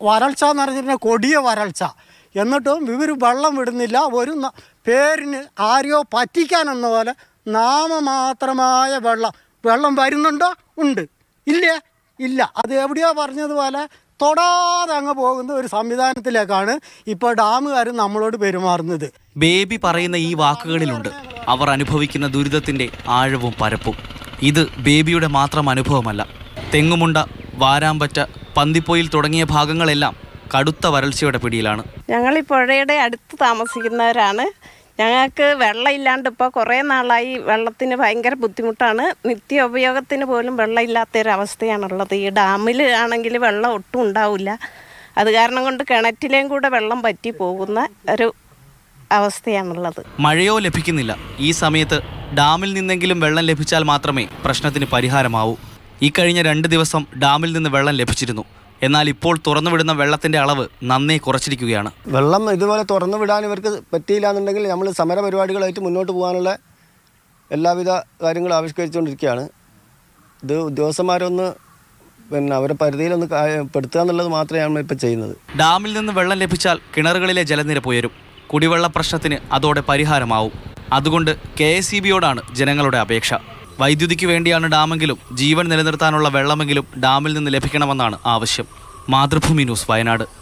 വരൾച്ച എന്ന് പറഞ്ഞിട്ടുണ്ടെങ്കിൽ കൊടിയ വരൾച്ച. എന്നിട്ടും ഇവർ വെള്ളം വിടുന്നില്ല. ഒരു പേരിന് ആരെയോ പറ്റിക്കാനെന്ന പോലെ നാമമാത്രമായ വെള്ളം വരുന്നുണ്ടോ? ഉണ്ട്. ഇല്ലേ? ഇല്ല. അത് എവിടെയോ പറഞ്ഞതുപോലെ തൊടാതെ അങ്ങ് പോകുന്ന ഒരു സംവിധാനത്തിലേക്കാണ് ഇപ്പോൾ ഡാമുകാർ നമ്മളോട് പെരുമാറുന്നത്. ബേബി പറയുന്ന ഈ വാക്കുകളിലുണ്ട് അവർ അനുഭവിക്കുന്ന ദുരിതത്തിൻ്റെ ആഴവും പരപ്പും. ഇത് ബേബിയുടെ മാത്രം അനുഭവമല്ല. തെങ്ങുമുണ്ട, വാരാമ്പറ്റ, പന്തിപ്പൊയിൽ തുടങ്ങിയ ഭാഗങ്ങളെല്ലാം കടുത്ത വരൾച്ചയുടെ പിടിയിലാണ്. ഞങ്ങൾ ഈ പുഴയുടെ അടുത്ത് താമസിക്കുന്നവരാണ്. ഞങ്ങൾക്ക് വെള്ളം ഇല്ലാണ്ട് ഇപ്പോൾ കുറേ നാളായി. വെള്ളത്തിന് ഭയങ്കര ബുദ്ധിമുട്ടാണ്. നിത്യ ഉപയോഗത്തിന് പോലും വെള്ളം ഇല്ലാത്തൊരവസ്ഥയാണുള്ളത്. ഈ ഡാമിൽ ആണെങ്കിൽ വെള്ളം ഒട്ടും ഉണ്ടാവില്ല. അത് കാരണം കൊണ്ട് കിണറ്റിലേയും കൂടെ വെള്ളം പറ്റി പോകുന്ന ഒരു അവസ്ഥയാണുള്ളത്. മഴയോ ലഭിക്കുന്നില്ല. ഈ സമയത്ത് ഡാമിൽ നിന്നെങ്കിലും വെള്ളം ലഭിച്ചാൽ മാത്രമേ പ്രശ്നത്തിന് പരിഹാരമാവൂ. ഈ കഴിഞ്ഞ 2 ദിവസം ഡാമിൽ നിന്ന് വെള്ളം ലഭിച്ചിരുന്നു. എന്നാൽ ഇപ്പോൾ തുറന്നുവിടുന്ന വെള്ളത്തിൻ്റെ അളവ് നന്നേ കുറച്ചിരിക്കുകയാണ്. വെള്ളം ഇതുപോലെ തുറന്നു വിടാൻ ഇവർക്ക് പറ്റിയില്ല എന്നുണ്ടെങ്കിൽ നമ്മൾ സമര പരിപാടികളായിട്ട് മുന്നോട്ട് പോകാനുള്ള എല്ലാവിധ കാര്യങ്ങളും ആവിഷ്കരിച്ചുകൊണ്ടിരിക്കുകയാണ്. ഇത് ഉദ്യോഗസ്ഥന്മാരൊന്ന് അവരുടെ പരിധിയിലൊന്ന് പെടുത്തുക എന്നുള്ളത് മാത്രമേ നമ്മളിപ്പോൾ ചെയ്യുന്നത്. ഡാമിൽ നിന്ന് വെള്ളം ലഭിച്ചാൽ കിണറുകളിലെ ജലനിരപ്പ് ഉയരും. കുടിവെള്ള പ്രശ്നത്തിന് അതോടെ പരിഹാരമാവും. അതുകൊണ്ട് KSEBയോടാണ് ജനങ്ങളുടെ അപേക്ഷ. വൈദ്യുതിക്ക് വേണ്ടിയാണ് ഡാമെങ്കിലും ജീവൻ നിലനിർത്താനുള്ള വെള്ളമെങ്കിലും ഡാമിൽ നിന്ന് ലഭിക്കണമെന്നാണ് ആവശ്യം. മാതൃഭൂമി ന്യൂസ്, വയനാട്.